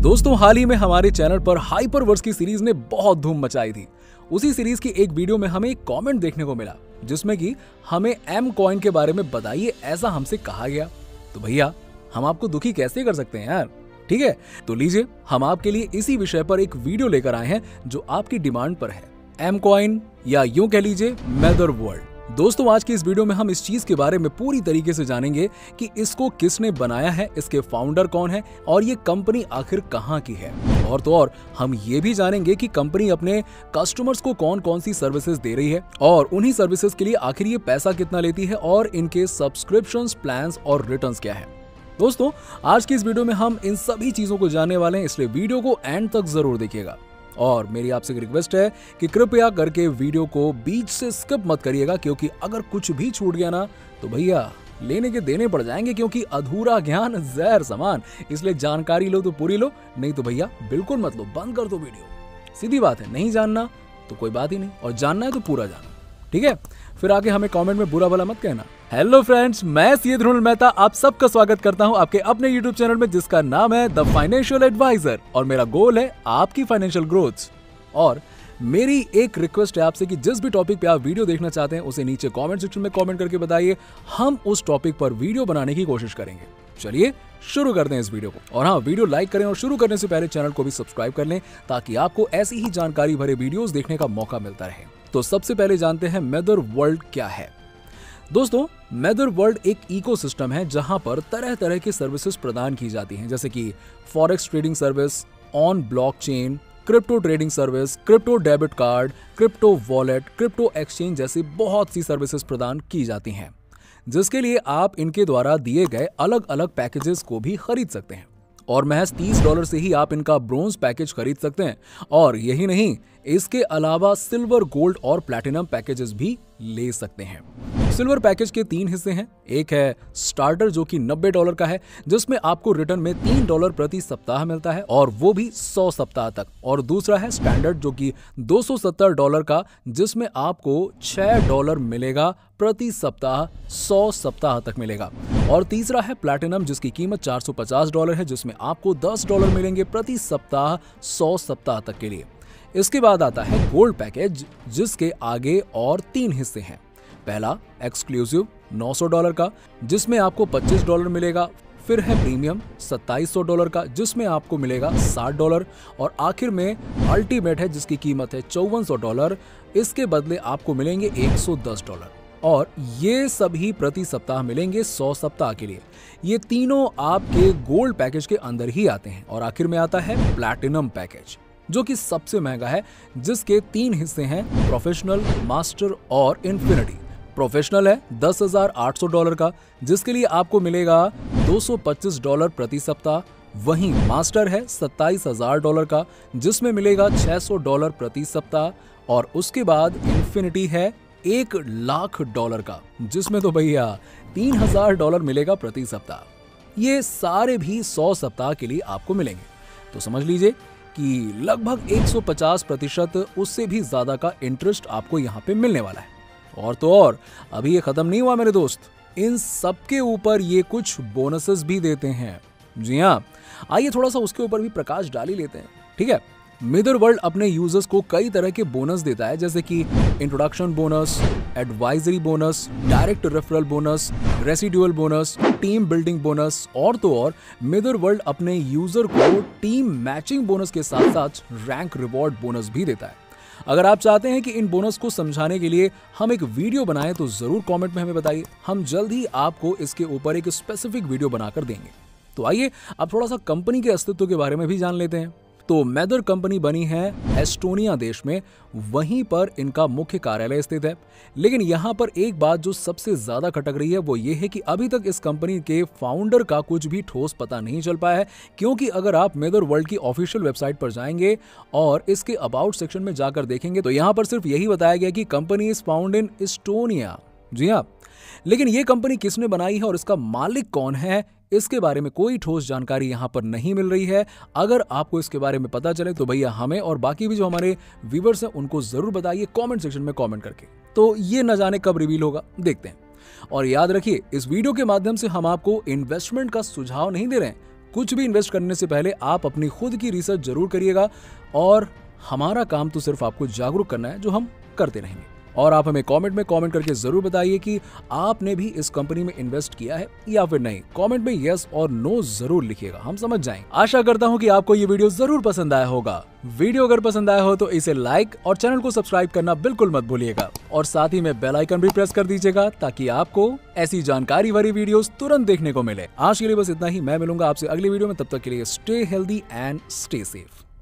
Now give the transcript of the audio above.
दोस्तों, हाल ही में हमारे चैनल पर हाइपरवर्स की सीरीज ने बहुत धूम मचाई थी। उसी सीरीज की एक वीडियो में हमें एक कमेंट देखने को मिला जिसमें कि हमें एम कॉइन के बारे में बताइए, ऐसा हमसे कहा गया। तो भैया, हम आपको दुखी कैसे कर सकते हैं यार। ठीक है, तो लीजिए, हम आपके लिए इसी विषय पर एक वीडियो लेकर आए हैं जो आपकी डिमांड पर है, एम कॉइन या यूं कह लीजिए मेदर वर्ल्ड। दोस्तों, आज की इस वीडियो में हम इस चीज के बारे में पूरी तरीके से जानेंगे कि इसको किसने बनाया है, इसके फाउंडर कौन है और ये कंपनी आखिर कहां की है। और तो और हम ये भी जानेंगे कि कंपनी अपने कस्टमर्स को कौन कौन सी सर्विसेज दे रही है और उन्हीं सर्विसेज के लिए आखिर ये पैसा कितना लेती है और इनके सब्सक्रिप्शंस, प्लान्स और रिटर्न्स क्या है। दोस्तों, आज की इस वीडियो में हम इन सभी चीजों को जानने वाले हैं, इसलिए वीडियो को एंड तक जरूर देखिएगा। और मेरी आपसे एक रिक्वेस्ट है कि कृपया करके वीडियो को बीच से स्किप मत करिएगा, क्योंकि अगर कुछ भी छूट गया ना तो भैया लेने के देने पड़ जाएंगे, क्योंकि अधूरा ज्ञान जहर समान। इसलिए जानकारी लो तो पूरी लो, नहीं तो भैया बिल्कुल मत लो, बंद कर दो वीडियो। सीधी बात है, नहीं जानना तो कोई बात ही नहीं, और जानना है तो पूरा जानना। ठीक है, फिर आगे हमें कमेंट में बुरा भला मत कहना। हेलो फ्रेंड्स, मैं सीए ध्रुव मेहता आप सबका स्वागत करता हूं आपके अपने यूट्यूब चैनल में, जिसका नाम है द फाइनेंशियल एडवाइजर, और मेरा गोल है आपकी फाइनेंशियल ग्रोथ। और मेरी एक रिक्वेस्ट है आपसे कि जिस भी टॉपिक पे आप वीडियो देखना चाहते हैं उसे नीचे कमेंट सेक्शन में कमेंट करके बताइए, हम उस टॉपिक पर वीडियो बनाने की कोशिश करेंगे। चलिए शुरू करते हैं इस वीडियो को। और हाँ, वीडियो लाइक करें और शुरू करने से पहले चैनल को भी सब्सक्राइब कर लें, ताकि आपको ऐसी ही जानकारी भरे वीडियोस देखने का मौका मिलता रहे। तो सबसे पहले जानते हैं मेदर वर्ल्ड क्या है। दोस्तों, मेदर वर्ल्ड एक इकोसिस्टम है जहां पर तरह तरह की सर्विसेज प्रदान की जाती हैं, जैसे कि forex trading service, on blockchain, crypto trading service, crypto debit card, crypto wallet, crypto exchange जैसी बहुत सी सर्विसेज प्रदान की जाती हैं, जिसके लिए आप इनके द्वारा दिए गए अलग अलग पैकेजेस को भी खरीद सकते हैं। और महज $30 से ही आप इनका ब्रोंज पैकेज खरीद सकते हैं। और यही नहीं, इसके अलावा सिल्वर, गोल्ड और प्लैटिनम पैकेजेस भी ले सकते हैं। सिल्वर पैकेज के 3 हिस्से हैं। एक है स्टार्टर जो कि $90 का है, जिसमें आपको रिटर्न में $3 प्रति सप्ताह मिलता है, और वो भी 100 सप्ताह तक। और दूसरा है स्टैंडर्ड जो कि $270 का, जिसमें आपको $6 मिलेगा प्रति सप्ताह, 100 सप्ताह तक मिलेगा। और तीसरा है प्लैटिनम जिसकी कीमत $450 है, जिसमें आपको $10 मिलेंगे प्रति सप्ताह, 100 सप्ताह तक के लिए। इसके बाद आता है गोल्ड पैकेज, जिसके आगे और 3 हिस्से हैं। पहला एक्सक्लूसिव $900 का, जिसमें आपको $25 मिलेगा। फिर है प्रीमियम $2700 का, जिसमें आपको मिलेगा $60। और आखिर में अल्टीमेट है, जिसकी कीमत है $5400। इसके बदले आपको मिलेंगे $110। और ये सभी प्रति सप्ताह मिलेंगे 100 सप्ताह के लिए। ये तीनों आपके गोल्ड पैकेज के अंदर ही आते हैं। और आखिर में आता है प्लैटिनम पैकेज, जो कि सबसे महंगा है, जिसके 3 हिस्से हैं, प्रोफेशनल, मास्टर और इन्फिनिटी। प्रोफेशनल है $10,800 का, जिसके लिए आपको मिलेगा $225 प्रति सप्ताह। वहीं मास्टर है $27,000 का, जिसमें मिलेगा $600 प्रति सप्ताह। और उसके बाद इन्फिनिटी है $1,00,000 का, जिसमें तो भैया $3,000 मिलेगा प्रति सप्ताह। ये सारे भी 100 सप्ताह के लिए आपको मिलेंगे। तो समझ लीजिए कि लगभग 150% उससे भी ज्यादा का इंटरेस्ट आपको यहाँ पे मिलने वाला है। और तो और अभी ये खत्म नहीं हुआ मेरे दोस्त, इन सबके ऊपर ये कुछ बोनसेस भी देते हैं। जी हाँ, आइए थोड़ा सा उसके ऊपर भी प्रकाश डाल ही लेते हैं। ठीक है, मेदर वर्ल्ड अपने यूजर्स को कई तरह के बोनस देता है, जैसे कि introduction bonus, advisory bonus, direct referral bonus, residual bonus, team building bonus. और तो और मेदर वर्ल्ड अपने यूजर को टीम मैचिंग बोनस के साथ साथ रैंक रिवॉर्ड बोनस भी देता है। अगर आप चाहते हैं कि इन बोनस को समझाने के लिए हम एक वीडियो बनाएं तो जरूर कमेंट में हमें बताइए, हम जल्द ही आपको इसके ऊपर एक स्पेसिफिक वीडियो बनाकर देंगे। तो आइए अब थोड़ा सा कंपनी के अस्तित्व के बारे में भी जान लेते हैं। तो मेदर कंपनी बनी है एस्टोनिया देश में, वहीं पर इनका मुख्य कार्यालय स्थित है। लेकिन यहाँ पर एक बात जो सबसे ज्यादा खटक रही है वो ये है कि अभी तक इस कंपनी के फाउंडर का कुछ भी ठोस पता नहीं चल पाया है, क्योंकि अगर आप मेदर वर्ल्ड की ऑफिशियल वेबसाइट पर जाएंगे और इसके अबाउट सेक्शन में जाकर देखेंगे तो यहाँ पर सिर्फ यही बताया गया कि company is found in Estonia. जी हाँ, लेकिन ये कंपनी किसने बनाई है और इसका मालिक कौन है, इसके बारे में कोई ठोस जानकारी यहाँ पर नहीं मिल रही है। अगर आपको इसके बारे में पता चले तो भैया हमें और बाकी भी जो हमारे व्यूअर्स हैं उनको जरूर बताइए कमेंट सेक्शन में कमेंट करके। तो ये न जाने कब रिवील होगा, देखते हैं। और याद रखिए, इस वीडियो के माध्यम से हम आपको इन्वेस्टमेंट का सुझाव नहीं दे रहे हैं, कुछ भी इन्वेस्ट करने से पहले आप अपनी खुद की रिसर्च जरूर करिएगा और हमारा काम तो सिर्फ आपको जागरूक करना है, जो हम करते रहेंगे। और आप हमें कमेंट में कमेंट करके जरूर बताइए कि आपने भी इस कंपनी में इन्वेस्ट किया है या फिर नहीं। कमेंट में यस और नो जरूर लिखिएगा, हम समझ जाएंगे। आशा करता हूं कि आपको ये वीडियो जरूर पसंद आया होगा। वीडियो अगर पसंद आया हो तो इसे लाइक और चैनल को सब्सक्राइब करना बिल्कुल मत भूलिएगा और साथ ही में बेल आइकन भी प्रेस कर दीजिएगा ताकि आपको ऐसी जानकारी भरी वीडियोस तुरंत देखने को मिले। आज के लिए बस इतना ही। मैं मिलूंगा आपसे अगली वीडियो में, तब तक के लिए stay healthy and stay safe.